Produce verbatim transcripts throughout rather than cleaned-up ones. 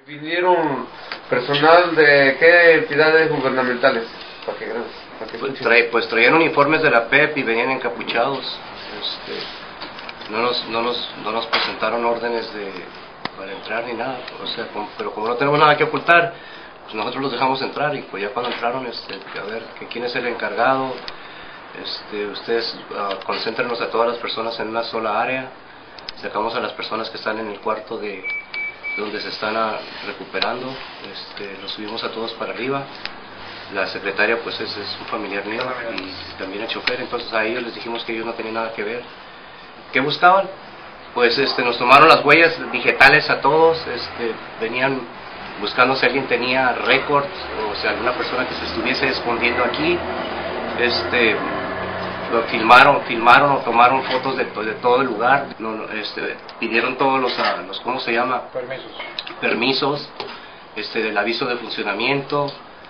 ¿Vinieron personal de qué entidades gubernamentales? ¿Para qué, para qué pues, trae, pues traían uniformes de la P E P y venían encapuchados. Este, no, nos, no, nos, no nos presentaron órdenes de, para entrar ni nada. O sea, como, pero como no tenemos nada que ocultar, pues nosotros los dejamos entrar y pues ya cuando entraron, este, a ver que quién es el encargado, este, ustedes uh, concéntrenos a todas las personas en una sola área. Sacamos a las personas que están en el cuarto de donde se están a, recuperando, este, los subimos a todos para arriba. La secretaria pues es, es un familiar mío y también el chofer, entonces a ellos les dijimos que ellos no tenían nada que ver. ¿Qué buscaban? Pues este, nos tomaron las huellas digitales a todos, este, venían buscando si alguien tenía récords o si alguna persona que se estuviese escondiendo aquí. Este, lo filmaron, filmaron o tomaron fotos de, de todo el lugar, no, no, este, pidieron todos los, los, ¿cómo se llama? Permisos. Permisos, este, del aviso de funcionamiento.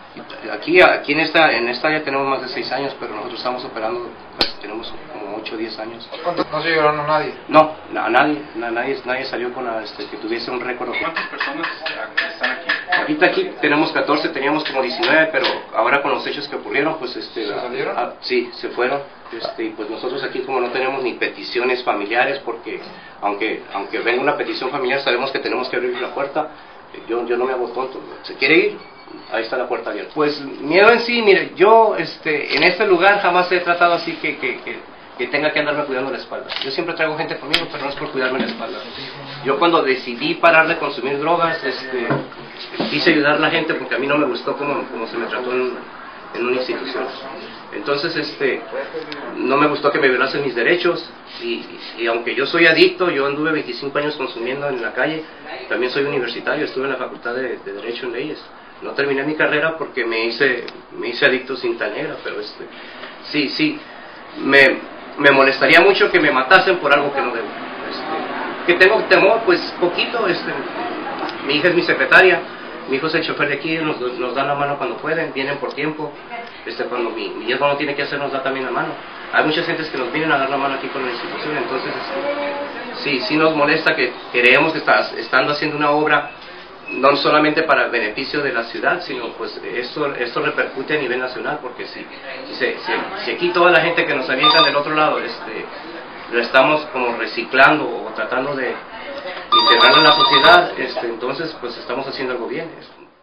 Aquí, aquí en esta, en esta área tenemos más de seis años, pero nosotros estamos operando, pues, tenemos como ocho o diez años. ¿No se llevaron a nadie? No, a nadie, a nadie, nadie salió con la, este, que tuviese un récord. ¿Cuántas personas están aquí? Ahorita aquí tenemos catorce, teníamos como diecinueve, pero ahora con los hechos que ocurrieron, pues este... ¿Se salieron? A, a, sí, se fueron. Este, y pues nosotros aquí como no tenemos ni peticiones familiares, porque aunque aunque venga una petición familiar, sabemos que tenemos que abrir la puerta. Yo, yo no me hago tonto. ¿Se quiere ir? Ahí está la puerta abierta. Pues miedo en sí, mire, yo este, en este lugar jamás he tratado así que, que, que, que tenga que andarme cuidando la espalda. Yo siempre traigo gente conmigo, pero no es por cuidarme la espalda. Yo cuando decidí parar de consumir drogas, este, quise ayudar a la gente porque a mí no me gustó como, como se me trató en, en una institución. Entonces, este, no me gustó que me violasen mis derechos y, y aunque yo soy adicto, yo anduve veinticinco años consumiendo en la calle, también soy universitario, estuve en la Facultad de, de Derecho en Leyes. No terminé mi carrera porque me hice, me hice adicto cinta negra, pero este, sí, sí, me, me molestaría mucho que me matasen por algo que no debo. Este, que tengo temor, pues poquito, este, mi hija es mi secretaria, mi hijo es el chofer de aquí, nos, nos dan la mano cuando pueden, vienen por tiempo, este, cuando mi, mi hijo no tiene que hacer, nos da también la mano. Hay muchas gentes que nos vienen a dar la mano aquí con la institución, entonces este, sí, sí nos molesta que creemos que estás, estando haciendo una obra no solamente para el beneficio de la ciudad, sino pues esto, esto repercute a nivel nacional, porque si, si, si, si aquí toda la gente que nos avientan del otro lado este, lo estamos como reciclando o tratando de integrarlo en la sociedad, este, entonces pues estamos haciendo algo bien.